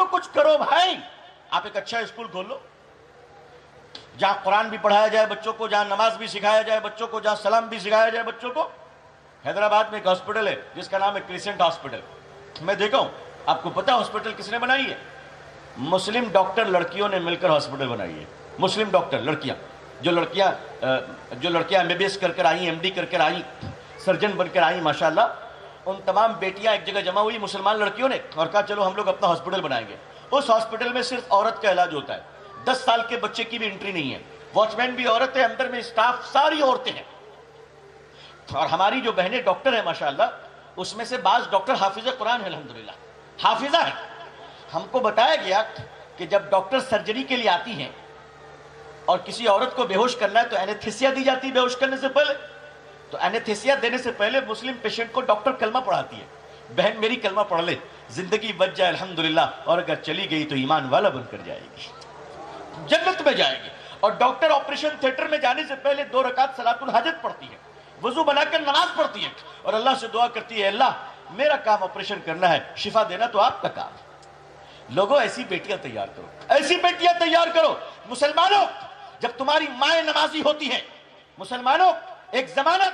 تو کچھ کرو بھائی. آپ ایک اچھا اسکول کھول لو جہاں قرآن بھی پڑھایا جائے بچوں کو, جہاں نماز بھی سکھایا جائے بچوں کو, جہاں سلام بھی سکھایا جائے بچوں کو. حیدرآباد میں ایک ہاسپٹل ہے جس کا نام ہے کریسنٹ ہاسپٹل. میں دیکھا ہوں, آپ کو پتا ہاسپٹل کس نے بنائی ہے؟ مسلم ڈاکٹر لڑکیوں نے مل کر ہاسپٹل بنائی ہے. مسلم ڈاکٹر لڑکیاں, جو لڑکیاں ایم بی بی ایس کر کر آئیں, ایم ڈی کر کر آئیں, سرجن بن کر آئیں, ماشاءاللہ, ان تمام بیٹیاں ایک جگہ جمع ہوئی مسلمان لڑکیوں نے اور کہا چلو ہم لوگ اپنا ہاسپٹل بنائیں گے. اس ہاسپٹل میں صرف عورت کا علاج ہوتا ہے, 10 سال کے بچے کی بھی انٹری نہیں ہے, واچ مین بھی عورت ہے, اندر میں اسٹاف ساری عورتیں ہیں. اور ہماری جو بہنیں ڈاکٹر ہیں ماشاءاللہ, اس میں سے بعض ڈاکٹر حافظ قرآن ہیں, الحمدللہ حافظہ ہیں. ہم کو بتایا گیا کہ جب ڈاکٹر سرجری کے لیے آتی ہیں اور کسی عورت کو بے ہوش کرنا ہے تو اینیتھیسیا دی جاتی ہے بے ہوش کرنے سے پہلے. تو اینیتھیسیا دینے سے پہلے مسلم پیشنٹ کو ڈاکٹر کلمہ پڑھاتی ہے, بہن میری کلمہ پڑھ لے, زندگی بچ جائے الحمدللہ, اور اگر چلی گئی تو ایمان والا بن کر جائے گی, جنت میں جائے گی. اور ڈاکٹر آپریشن تھیٹر میں جانے سے پہلے 2 رکعت صلاۃ الحاجت پڑھتی ہے, وضو بنا کر نماز پڑھتی ہے اور اللہ سے دعا کرتی ہے, اللہ میرا کام آپریشن کرنا ہے, شفا دینا تو آپ کا کام. لوگوں ایسی بیٹیاں تیار کرو, ایسی بیٹیاں تیار کرو. مسلمانوں, جب تمہاری مائیں نمازی ہوتی ہیں, مسلمانوں ایک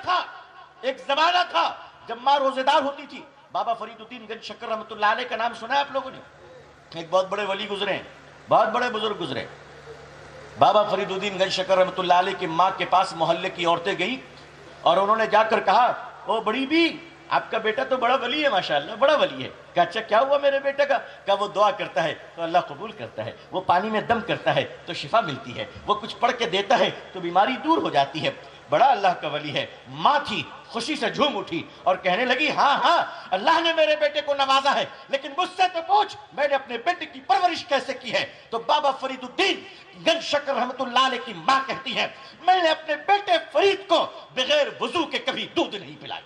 زمانہ تھا جب ماں روزے دار ہوتی تھی. بابا فرید الدین گنج شکر رحمۃ اللہ علیہ کا نام سنا ہے آپ لوگوں نے؟ ایک بہت بڑے ولی گزرے ہیں, بہت بڑے بزرگ گزرے. بابا فرید الدین گنج شکر رحمۃ اللہ علیہ کی ماں کے پاس محلے کی عورتیں گئی اور انہوں نے جا کر کہا, او بڑی بھی, آپ کا بیٹا تو بڑا ولی ہے ماشاءاللہ, بڑا ولی ہے. کہ اچھا کیا ہوا میرے بیٹے کا؟ کہ وہ دعا کرتا ہے تو اللہ قبول کرتا ہے, وہ پانی میں دم کرتا ہے تو شفا ملتی ہے, وہ کچھ پڑھ کے دیتا ہے تو بیماری دور ہو جاتی ہے, بڑا اللہ کا ولی ہے. ماں تھی خوشی سے جھوم اٹھی اور کہنے لگی, ہاں اللہ نے میرے بیٹے کو نوازا ہے, لیکن مجھ سے تو پوچھ میں نے اپنے بیٹے کی پرورش کیسے کی ہے. تو بابا فرید الدین گنج شکر رحمۃ اللہ علیہ کی ماں کہتی ہے, میں نے اپنے بیٹے فرید کو بغیر وضو کے کبھی دودھ نہیں پلائی.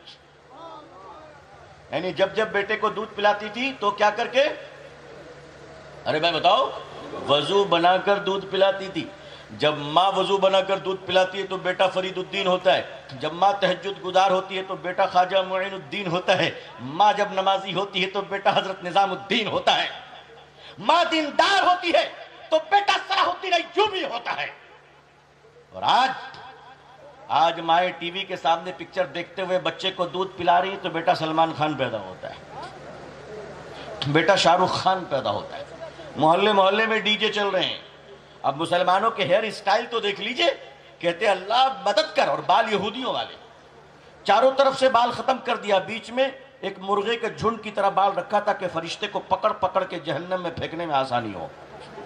یعنی جب بیٹے کو دودھ پلاتی تھی تو کیا کر کے؟ ارے بھائی بتاؤ, وضو بنا کر دودھ پلاتی تھی. جب ماں وضو بنا کر دودھ پلاتی ہے تو بیٹا فرید الدین ہوتا ہے. جب ماں تہجد گزار ہوتی ہے تو بیٹا خواجہ معین الدین ہوتا ہے. ماں جب نمازی ہوتی ہے تو بیٹا حضرت نظام الدین ہوتا ہے. ماں دیندار ہوتی ہے تو بیٹا صلاح الدین ایوبی ہوتا ہے. اور آج مائیں ٹی وی کے سامنے پکچر دیکھتے ہوئے بچے کو دودھ پلا رہی تو بیٹا سلمان خان پیدا ہوتا ہے, بیٹا شاہ رخ خان پیدا ہوتا ہے. محلے میں ڈی جے چل رہے ہیں. اب مسلمانوں کے ہیئر اسٹائل تو دیکھ لیجئے, کہتے اللہ مدد کر, اور بال یہودیوں والے, چاروں طرف سے بال ختم کر دیا, بیچ میں ایک مرغے کے جھنڈ کی طرح بال رکھا تھا کہ فرشتے کو پکڑ کے جہنم میں پھینکنے میں آسانی ہو.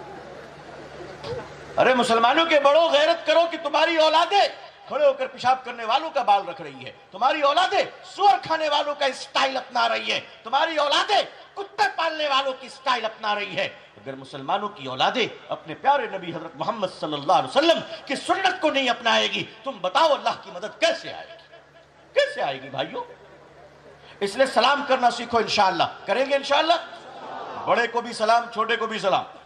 ارے مسلمانوں کے بڑوں, غیرت کرو کہ تمہاری اولادیں کھڑے ہو کر پیشاب کرنے والوں کا بال رکھ رہی ہے, تمہاری اولادیں سور کھانے والوں کا اسٹائل اپنا رہی ہے, تمہاری اولادیں کتے پالنے والوں کی اسٹائل اپنا رہی ہے. اگر مسلمانوں کی اولادیں اپنے پیارے نبی حضرت محمد صلی اللہ علیہ وسلم کی سنت کو نہیں اپنائے گی, تم بتاؤ اللہ کی مدد کیسے آئے گی؟ کیسے آئے گی بھائیوں؟ اس لیے سلام کرنا سیکھو, انشاءاللہ کریں گے انشاءاللہ. بڑے کو بھی سلام, چھوٹے کو بھی سلام.